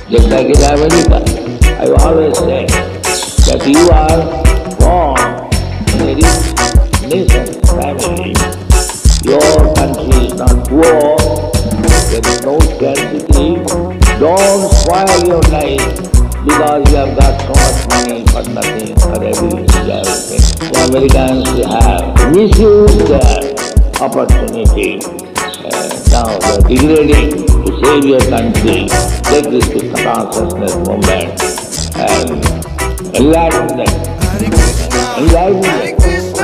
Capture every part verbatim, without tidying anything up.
Just like in America, I always say that you are born in a rich nation, family. Your country is not poor, there is no scarcity. Don't spoil your life because you have got so much money for nothing, for everything. The Americans have misused their opportunity. Uh, now they are degrading to save your country. Take this Krishna consciousness movement and enlighten them. Enlighten them.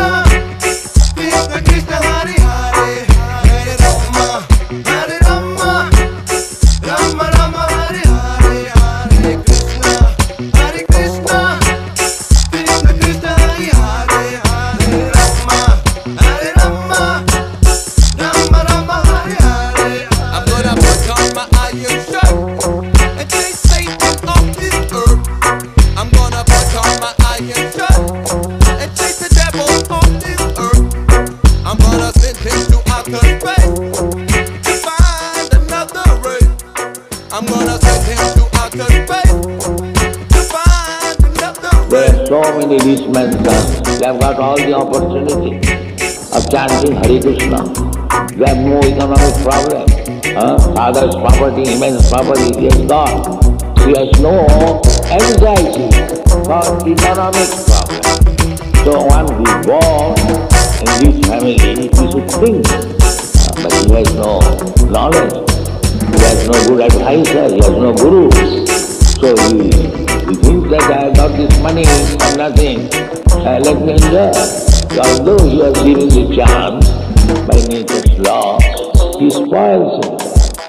I'm gonna send him to outer space to find another way. There are so many rich men, they have got all the opportunity of chanting Hare Krishna. They have no economic problem. Huh? Father's property, immense property, he has got. He has no anxiety for economic problem. So one who is born in this family, he should think, uh, but he has no knowledge. He has no good advisor, he has no guru. So he, he thinks that I have got this money for nothing, uh, let me enjoy. Although he has given the chance by nature's law, he spoils himself.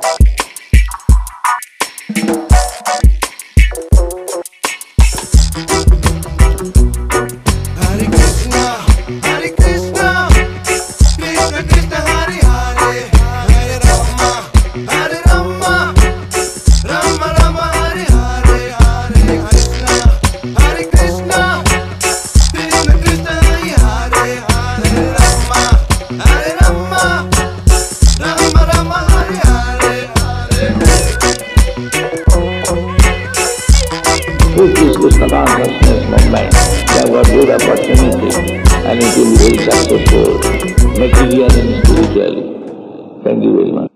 Hare Krishna, Hare Krishna, Krishna Krishna Hare Hare, Hare Rama, Hare Rama, Rama Rama Hare Hare, Hare Krishna, Hare Krishna, Krishna Krishna Hare Hare, Hare Rama, Hare Rama, Rama Rama Hare Hare, Hare. This is Krishna consciousness movement. They have got good opportunity and it will be very successful, materially and spiritually. Thank you very much.